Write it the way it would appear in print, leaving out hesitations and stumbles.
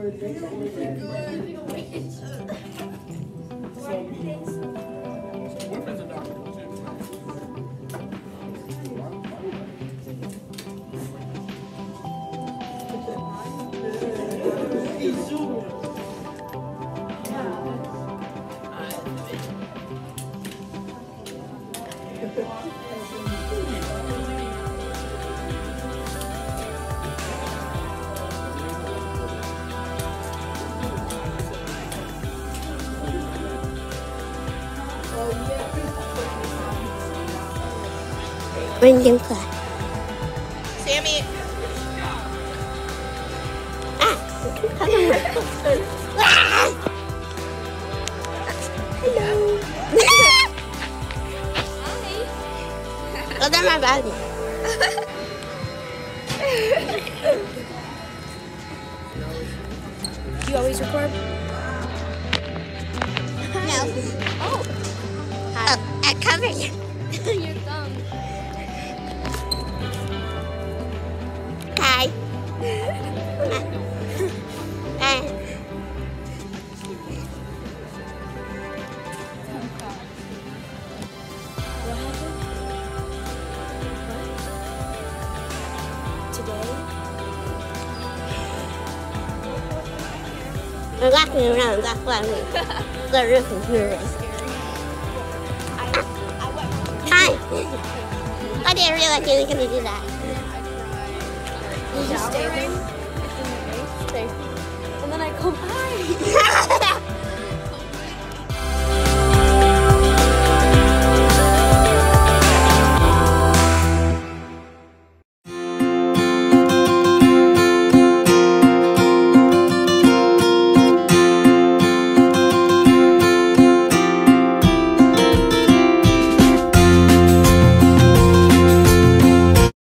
Bring him class. Sammy. Hello. Oh, that's my bag. Do you always record? No. Oh. I covered you. Your thumb. Hi. What happened? Today? I'm walking around, that's why the roof is moving. Hi. I didn't realize you were going to do that. You just stay there. And then I go, hi.